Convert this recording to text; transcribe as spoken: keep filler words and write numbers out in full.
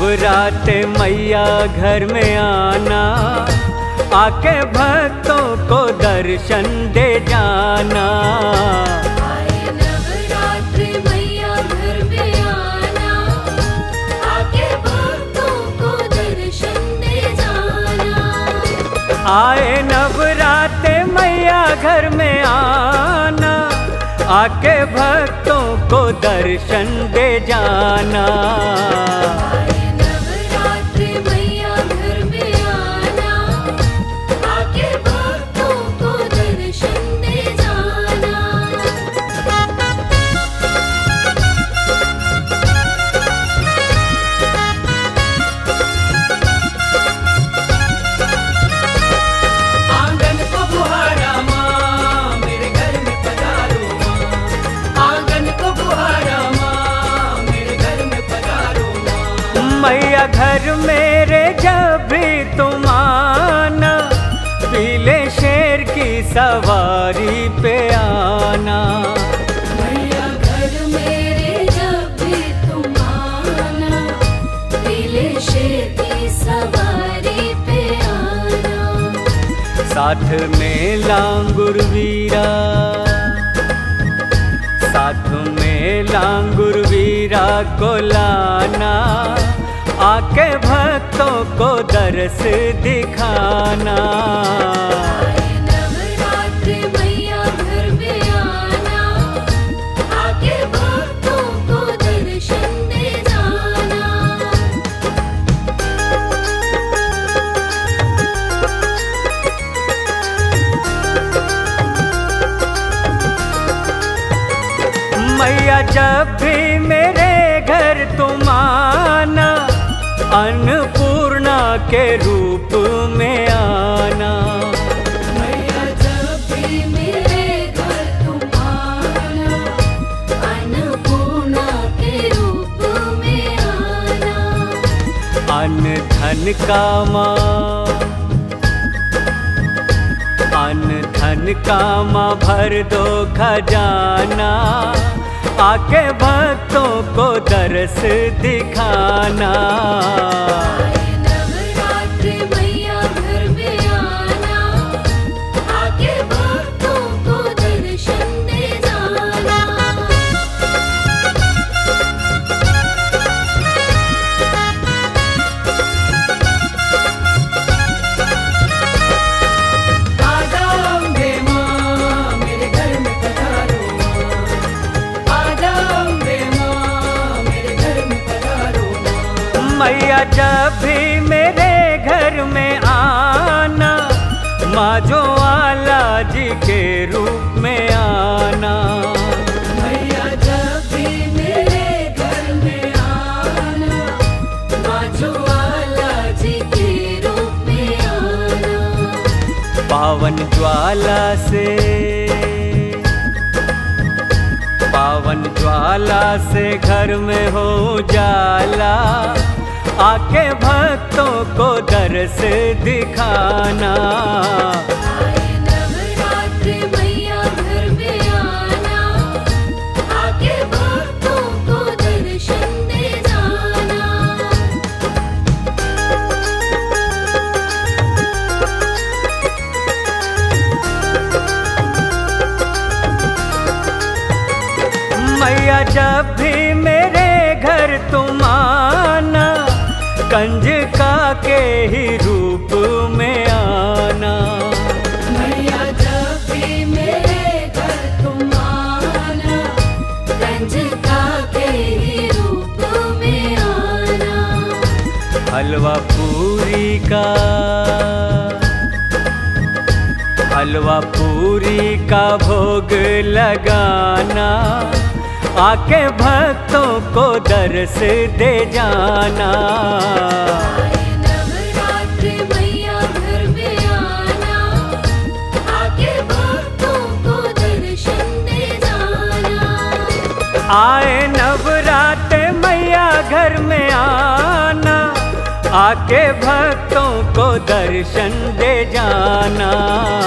नवरात्रे मैया घर में आना, आके भक्तों को दर्शन दे जाना। आए नवरात्रि मैया घर में आना, आके भक्तों को दर्शन दे जाना। आए नवरात्रे मैया घर में आना, आके भक्तों को दर्शन दे जाना। आए नवरात्रि मैया घर में आना, आके भक्तों को दर्शन दे जाना। आंगन को बुहारा माँ, मेरे घर में पधारो माँ। आंगन को बुहारा माँ, मेरे घर में पधारो माँ। मैया घर मेरे जब भी तुम आना, पीले शेर की सवारी पे आना। मैया घर मेरे जब भी तुम आना, पीले शेर की सवारी पे आना। साथ में लांगुर वीरा, साथ में लांगुर वीरा को लाना, आके भक्तों को दर्श दिखाना। आए नवरात्रि मैया घर में आना, आके भक्तों को दर्शन दे जाना। मैया जब भी मेरे घर तुम आना, अन्नपूर्णा के रूप में आना। मैया जब भी मेरे घर तुम आना, अन्नपूर्णा के रूप में आना। अन्न धन का माँ, अन्न धन का माँ भर दो खजाना, आके भक्तों को दर्श दिखाना। आए नवरात्रि मैया घर में आना, आके भक्तों को दर्शन दे जाना। मैया जब भी मेरे घर में आना, माँ जो आला जी के रूप में आना। मैया जब भी मेरे घर में आना, माँ ज्वाला जी के रूप में आना। पावन ज्वाला से, पावन ज्वाला से घर में हो जाला, आके भक्तों को दर्श दिखाना। आए नवरात्रि मैया घर में आना, आके भक्तों को दर्शन दे जाना। मैया जब भी मेरे घर तुम आना, कंजका के ही रूप में आना। मैया जब भी मेरे घर तुम आना, कंजका के ही रूप में आना। हलवा पूरी का, हलवा पूरी का भोग लगाना, आके भक्तों को दर्श दे जाना। आए नवरात्रि मैया घर में आना, आके भक्तों को दर्शन दे जाना। आए नवरात्रे मैया घर में आना, आके भक्तों को दर्शन दे जाना।